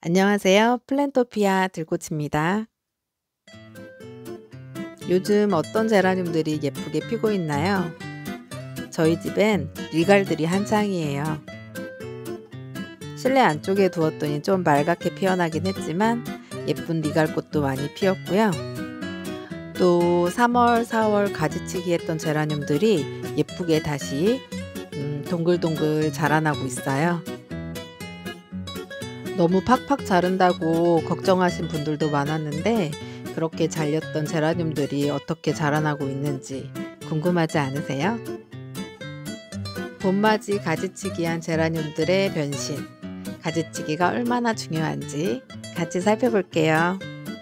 안녕하세요. 플랜토피아 들꽃입니다. 요즘 어떤 제라늄들이 예쁘게 피고 있나요? 저희 집엔 리갈들이 한창이에요. 실내 안쪽에 두었더니 좀 맑게 피어나긴 했지만 예쁜 리갈꽃도 많이 피었고요. 또 3월, 4월 가지치기 했던 제라늄들이 예쁘게 다시 동글동글 자라나고 있어요. 너무 팍팍 자른다고 걱정하신 분들도 많았는데 그렇게 잘렸던 제라늄들이 어떻게 자라나고 있는지 궁금하지 않으세요? 봄맞이 가지치기한 제라늄들의 변신, 가지치기가 얼마나 중요한지 같이 살펴볼게요.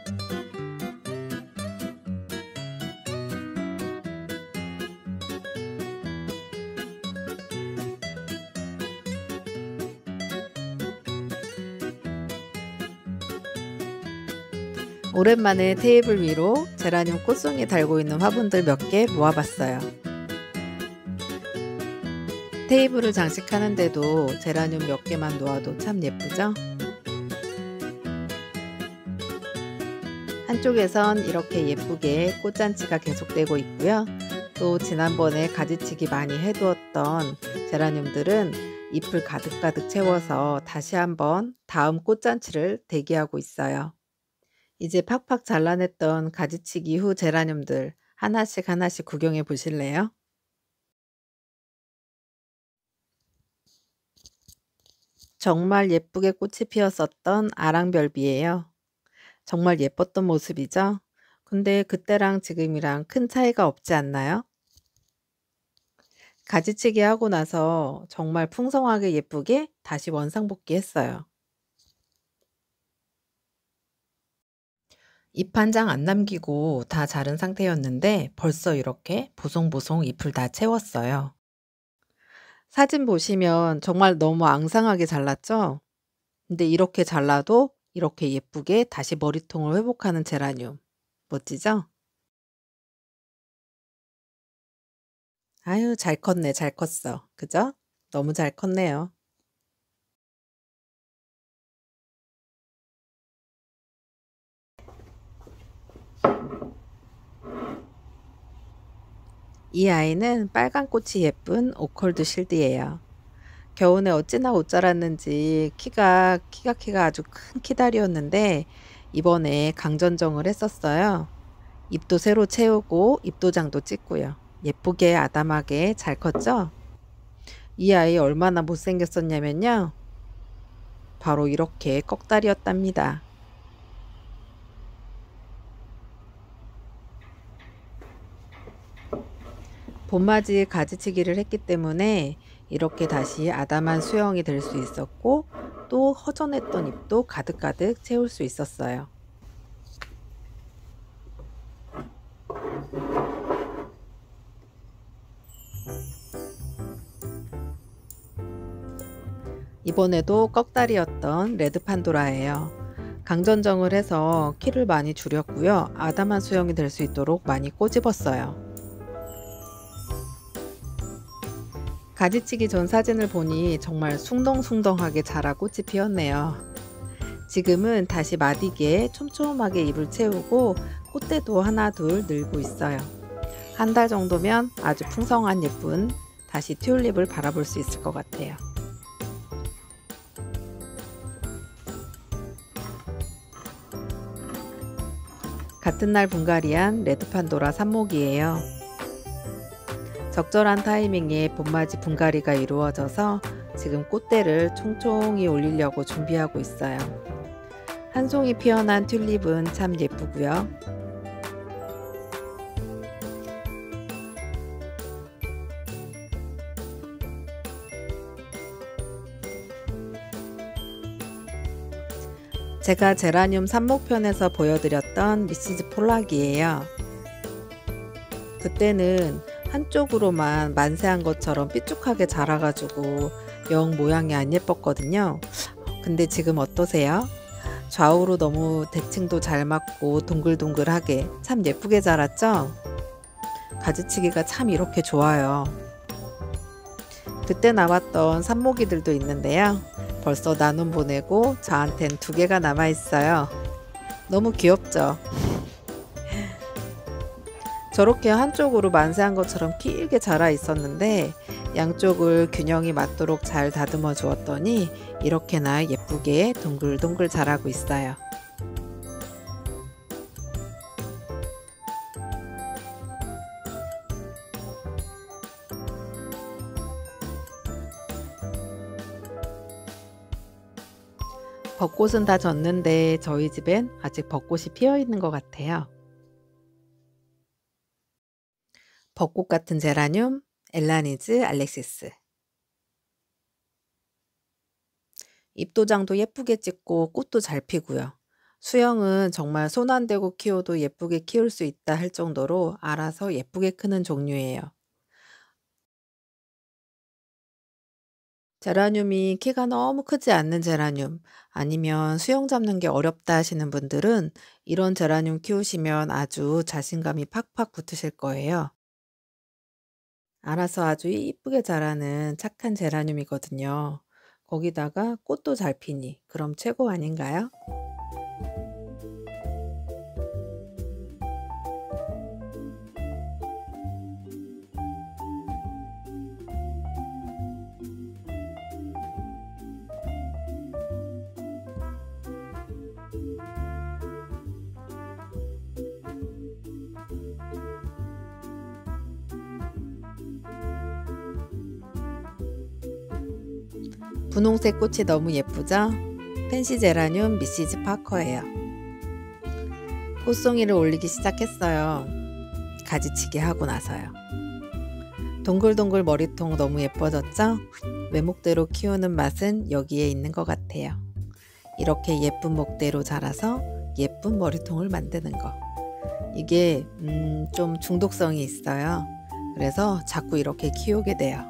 오랜만에 테이블 위로 제라늄 꽃송이 달고 있는 화분들 몇 개 모아봤어요. 테이블을 장식하는데도 제라늄 몇 개만 놓아도 참 예쁘죠? 한쪽에선 이렇게 예쁘게 꽃잔치가 계속되고 있고요. 또 지난번에 가지치기 많이 해두었던 제라늄들은 잎을 가득가득 채워서 다시 한번 다음 꽃잔치를 대기하고 있어요. 이제 팍팍 잘라냈던 가지치기 후 제라늄들 하나씩 구경해 보실래요? 정말 예쁘게 꽃이 피었었던 아랑별비예요. 정말 예뻤던 모습이죠? 근데 그때랑 지금이랑 큰 차이가 없지 않나요? 가지치기 하고 나서 정말 풍성하게 예쁘게 다시 원상복귀했어요. 잎 한 장 안 남기고 다 자른 상태였는데 벌써 이렇게 보송보송 잎을 다 채웠어요. 사진 보시면 정말 너무 앙상하게 잘랐죠? 근데 이렇게 잘라도 이렇게 예쁘게 다시 머리통을 회복하는 제라늄. 멋지죠? 아유, 잘 컸네, 잘 컸어. 그죠? 너무 잘 컸네요. 이 아이는 빨간 꽃이 예쁜 오컬드 실드예요. 겨우내 어찌나 못 자랐는지 키가 아주 큰 키다리였는데 이번에 강전정을 했었어요. 잎도 새로 채우고 잎도장도 찍고요. 예쁘게 아담하게 잘 컸죠? 이 아이 얼마나 못생겼었냐면요. 바로 이렇게 꺽다리였답니다. 봄맞이 가지치기를 했기 때문에 이렇게 다시 아담한 수영이 될 수 있었고 또 허전했던 잎도 가득가득 채울 수 있었어요. 이번에도 꺽다리였던 레드 판도라예요. 강전정을 해서 키를 많이 줄였고요. 아담한 수영이 될 수 있도록 많이 꼬집었어요. 가지치기 전 사진을 보니 정말 숭덩숭덩하게 자라 꽃이 피었네요. 지금은 다시 마디게 촘촘하게 잎을 채우고 꽃대도 하나 둘 늘고 있어요. 한 달 정도면 아주 풍성한 예쁜 다시 튤립을 바라볼 수 있을 것 같아요. 같은 날 분갈이한 레드판도라 삽목이에요. 적절한 타이밍에 봄맞이 분갈이가 이루어져서 지금 꽃대를 총총히 올리려고 준비하고 있어요. 한 송이 피어난 튤립은 참 예쁘고요. 제가 제라늄 삽목편에서 보여드렸던 미시즈 폴락이에요. 그때는 한쪽으로만 만세한 것처럼 삐죽하게 자라가지고 영 모양이 안 예뻤거든요. 근데 지금 어떠세요? 좌우로 너무 대칭도 잘 맞고 동글동글하게 참 예쁘게 자랐죠? 가지치기가 참 이렇게 좋아요. 그때 나왔던 삽목이들도 있는데요. 벌써 나눔 보내고 저한텐 2개가 남아 있어요. 너무 귀엽죠? 저렇게 한쪽으로 만세한 것처럼 길게 자라 있었는데 양쪽을 균형이 맞도록 잘 다듬어 주었더니 이렇게나 예쁘게 동글동글 자라고 있어요. 벚꽃은 다 졌는데 저희 집엔 아직 벚꽃이 피어 있는 것 같아요. 벚꽃 같은 제라늄 엘라니즈 알렉시스. 잎도장도 예쁘게 찍고 꽃도 잘 피고요. 수영은 정말 손 안 대고 키워도 예쁘게 키울 수 있다 할 정도로 알아서 예쁘게 크는 종류예요. 제라늄이 키가 너무 크지 않는 제라늄, 아니면 수영 잡는 게 어렵다 하시는 분들은 이런 제라늄 키우시면 아주 자신감이 팍팍 붙으실 거예요. 알아서 아주 이쁘게 자라는 착한 제라늄이거든요. 거기다가 꽃도 잘 피니 그럼 최고 아닌가요? 분홍색 꽃이 너무 예쁘죠? 펜시 제라늄 미시즈 파커예요. 꽃송이를 올리기 시작했어요. 가지치기 하고 나서요. 동글동글 머리통 너무 예뻐졌죠? 외목대로 키우는 맛은 여기에 있는 것 같아요. 이렇게 예쁜 목대로 자라서 예쁜 머리통을 만드는 거. 이게 좀 중독성이 있어요. 그래서 자꾸 이렇게 키우게 돼요.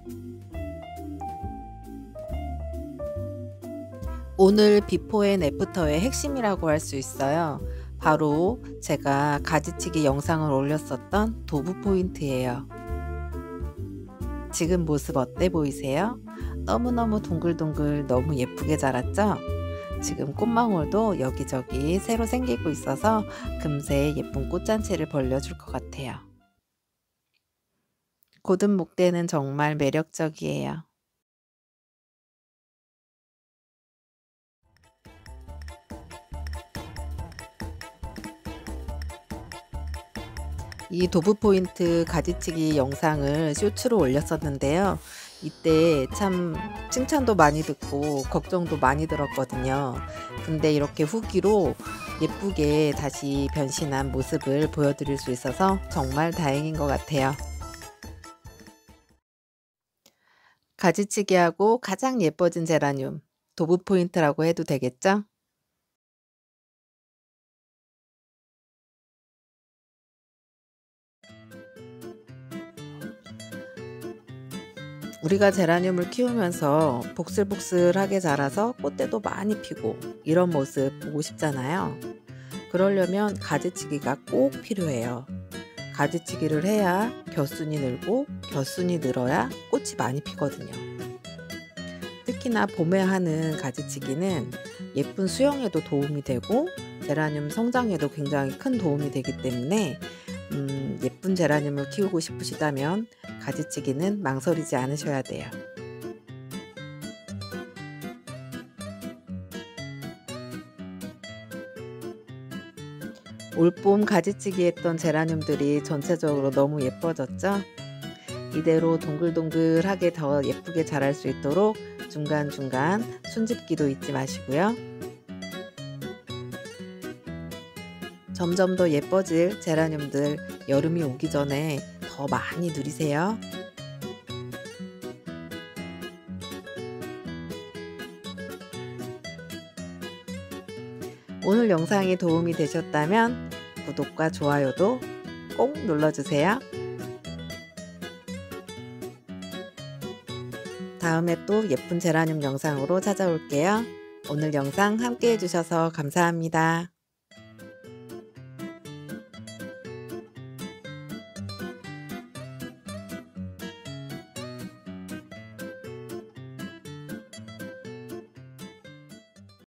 오늘 비포 앤 애프터의 핵심이라고 할 수 있어요. 바로 제가 가지치기 영상을 올렸었던 도브 포인트예요. 지금 모습 어때 보이세요? 너무너무 동글동글 너무 예쁘게 자랐죠? 지금 꽃망울도 여기저기 새로 생기고 있어서 금세 예쁜 꽃잔치를 벌려줄 것 같아요. 고든 목대는 정말 매력적이에요. 이 도브 포인트 가지치기 영상을 쇼츠로 올렸었는데요. 이때 참 칭찬도 많이 듣고 걱정도 많이 들었거든요. 근데 이렇게 후기로 예쁘게 다시 변신한 모습을 보여드릴 수 있어서 정말 다행인 것 같아요. 가지치기하고 가장 예뻐진 제라늄, 도브 포인트라고 해도 되겠죠? 우리가 제라늄을 키우면서 복슬복슬하게 자라서 꽃대도 많이 피고 이런 모습 보고 싶잖아요. 그러려면 가지치기가 꼭 필요해요. 가지치기를 해야 겨순이 늘고 겨순이 늘어야 꽃이 많이 피거든요. 특히나 봄에 하는 가지치기는 예쁜 수영에도 도움이 되고 제라늄 성장에도 굉장히 큰 도움이 되기 때문에 예쁜 제라늄을 키우고 싶으시다면 가지치기는 망설이지 않으셔야 돼요. 올봄 가지치기 했던 제라늄들이 전체적으로 너무 예뻐졌죠? 이대로 동글동글하게 더 예쁘게 자랄 수 있도록 중간중간 순집기도 잊지 마시고요. 점점 더 예뻐질 제라늄들 여름이 오기 전에 더 많이 누리세요. 오늘 영상이 도움이 되셨다면 구독과 좋아요도 꼭 눌러주세요. 다음에 또 예쁜 제라늄 영상으로 찾아올게요. 오늘 영상 함께 해주셔서 감사합니다.